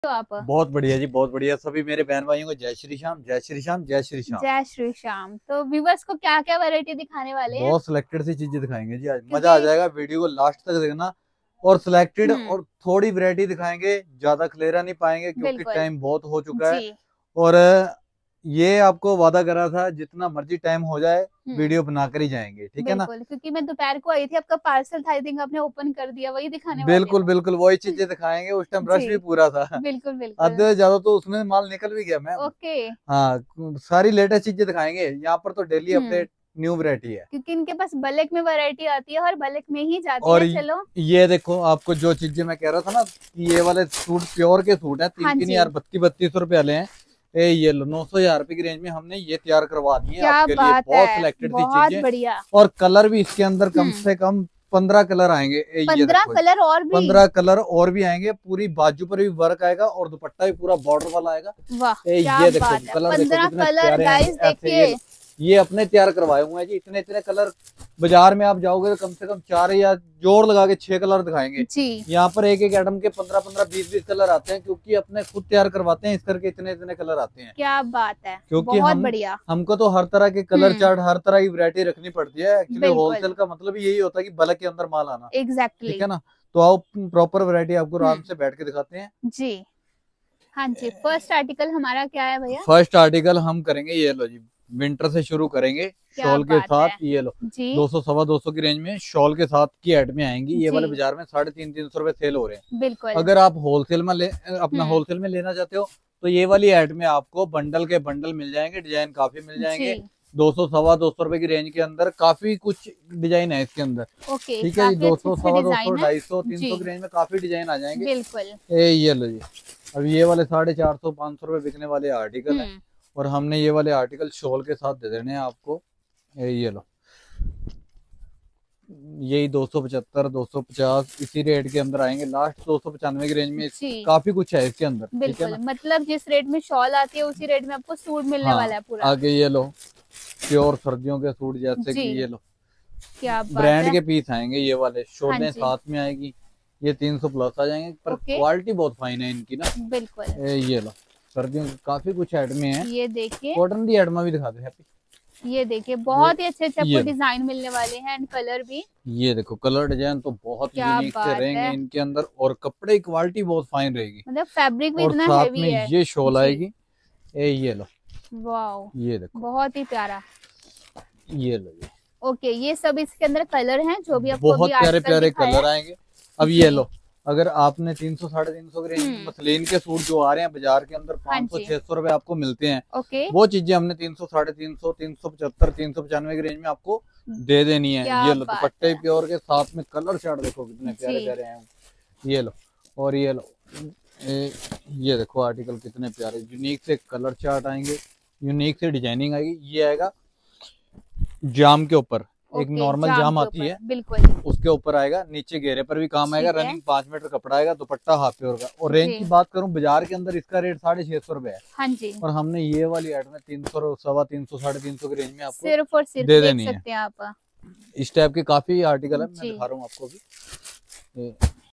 तो आप बहुत बढ़िया जी, बहुत बढ़िया। सभी मेरे बहन भाइयों को जय श्री श्याम, जय श्री श्याम, जय श्री श्याम। जय श्री श्याम। तो व्यूवर्स को क्या क्या वैरायटी दिखाने वाले हैं? बहुत सिलेक्टेड सी चीजें दिखाएंगे जी आज, मजा आ क्योंकि जाएगा। वीडियो को लास्ट तक देखना। और सिलेक्टेड हम्म, और थोड़ी वैरायटी दिखाएंगे, ज्यादा खलेरा नहीं पाएंगे क्योंकि बिल्कुल टाइम बहुत हो चुका है। जी। और ये आपको वादा करा था, जितना मर्जी टाइम हो जाए हम्म, वीडियो बनाकर ही जाएंगे, ठीक है ना। बिल्कुल, क्योंकि मैं दोपहर को आई थी, आपका पार्सल था, आई थिंक आपने ओपन कर दिया, वही दिखाने वाले बिल्कुल हो। बिल्कुल वही चीजें दिखाएंगे। उस टाइम रश जी, भी पूरा था। बिल्कुल आधे बिल्कुल। से ज्यादा तो उसमें माल निकल भी गया मैम। ओके। हाँ, सारी लेटेस्ट चीजें दिखाएंगे यहाँ पर, तो daily hmm, update new variety है। क्योंकि इनके पास बल्क में वैरायटी आती है और बल्क में ही जाती और है। चलो। ये देखो, आपको जो चीजें मैं कह रहा था ना कि ये वाले सूट प्योर के सूट हैं, हाँ 3-3 हजार जी, 3200 रुपए वाले हैं। ये लो 900 हजार रुपए की रेंज में हमने ये तैयार करवा दी है क्या आपके लिए। बात बहुत है, सिलेक्टेड सी बहुत चीजें। बढ़िया। और कलर भी इसके अंदर कम हम्म, से कम 15 कलर आएंगे। ये 15 देखो, कलर और भी? 15 कलर और भी आएंगे। पूरी बाजू पर भी वर्क आएगा और दुपट्टा भी पूरा बॉर्डर वाला आएगा। वाह, क्या ये देखो बात है, कलर, देखो 15 कितने कलर प्यारे आएंगे गाइस ऐसे। देखिए। ये अपने तैयार करवाए हुए हैं जी। इतने इतने कलर बाजार में आप जाओगे तो कम से कम 4 या जोड़ लगा के 6 कलर दिखाएंगे। जी, यहाँ पर एक एक आइटम के 15-15 20-20 कलर आते हैं, क्योंकि अपने खुद तैयार करवाते हैं, इस करके इतने इतने कलर आते हैं। क्या बात है, क्योंकि बहुत हम बढ़िया। हमको तो हर तरह के कलर हम्म, चार्ट, हर तरह की वैरायटी रखनी पड़ती है। एक्चुअली बिल्कुल, होलसेल का मतलब ही यही होता है कि बल्क के अंदर माल आना, एग्जैक्टली ठीक है ना। तो आओ प्रॉपर वैरायटी आपको आराम हम्म, से बैठ के दिखाते हैं। जी। हाँ जी, फर्स्ट आर्टिकल हमारा क्या है भैया? फर्स्ट आर्टिकल हम करेंगे, ये लो जी, विंटर से शुरू करेंगे। क्या शॉल के बात साथ है ये लो, जी। 200 सवा 200 की रेंज में शॉल के साथ की ऐड में आएंगी। ये वाले जी, बाजार में 350-300 रुपए सेल हो रहे हैं। बिल्कुल। अगर आप होलसेल में अपना हम्म, होलसेल में लेना चाहते हो तो ये वाली ऐड में आपको बंडल के बंडल मिल जाएंगे। डिजाइन काफी मिल जाएंगे। जी, 200 सवा 200 रुपए की रेंज के अंदर काफी कुछ डिजाइन है इसके अंदर। ओके, ठीक है जी, काफी अच्छे 200 अच्छे सवा 200 डिजाइन है। 250 300 जी, की रेंज में काफी डिजाइन आ जाएंगे। बिल्कुल। ये लो जी, अब ये वाले 450-500 रुपए बिकने वाले आर्टिकल हैं। हम्म, और हमने ये वाले आर्टिकल शॉल के साथ दे देने हैं आपको। ये लो, यही 275 250 इसी रेट के अंदर आएंगे। लास्ट 295 की रेंज में जी, काफी कुछ है इसके अंदर, ठीक है बिल्कुल, ना। मतलब जिस रेट में शॉल आती है उसी रेट में आपको सूट मिलने हाँ, वाला है पूरा। आगे ये लो, प्योर सर्दियों के सूट, जैसे जी, कि ये लो, क्या बात ब्रांड है। के पीस आएंगे। ये वाले हाँ शोलें जी, साथ में आएगी। ये 300 प्लस आ जाएंगे, पर ओके, क्वालिटी बहुत फाइन है इनकी ना। बिल्कुल। ये लो, सर्दियों के काफी कुछ ऐड में है। ये देखिए, कॉटन की ऐड में भी दिखा दे हैप्पी। ये देखिए, बहुत ही अच्छे अच्छे आपको ये लो, डिजाइन मिलने वाले हैं एंड कलर भी। ये देखो कलर डिजाइन तो बहुत क्या यूनिक से बात रहेंगे है, इनके अंदर। और कपड़े की क्वालिटी बहुत फाइन रहेगी। मतलब फैब्रिक भी और इतना साथ हैवी में है। ये शॉल जी, आएगी। ये लो, वाओ, ये देखो, बहुत ही प्यारा। ये लो, ये ओके, ये सब इसके अंदर कलर हैं जो भी आपको बहुत अभी प्यारे आर्टिकल प्यारे दिखाया कलर है। आएंगे। अब ये जी, लो, अगर आपने 300 350 के रेंज में मसलिन के सूट जो आ रहे हैं बाजार के अंदर हाँ 500 जी, 600 रुपए आपको मिलते हैं, ओके, वो चीजें हमने 300 350 375 395 की रेंज में आपको दे देनी है। क्या ये लो, बात दुपट्टे है। प्योर के साथ में कलर चार्ट देखो कितने प्यारे जी, प्यारे हैं। ये लो, और ये लो, ये देखो आर्टिकल कितने प्यारे, यूनिक से कलर चार्ट आएंगे, यूनिक से डिजाइनिंग आएगी। ये आएगा जाम के ऊपर, एक ओके, नॉर्मल जाम जाम के आती ऊपर, है, बिल्कुल। उसके ऊपर आएगा। नीचे घेरे पर भी काम आएगा। ठीक है, रनिंग 5 मीटर कपड़ा आएगा। दुपट्टा हाफ प्योर का। और रेंज जी, की बात करूं, बाजार के अंदर इसका रेट 650 रुपए है। हाँ जी, और हमने ये वाली ऐड में 300 सवा 300 350 की रेंज में आपको सिर्फ और सिर्फ दे देख देनी है। सकते हैं आप। इस टाइप के काफी आर्टिकल है, मैं जी, दिखा रहा हूँ आपको भी।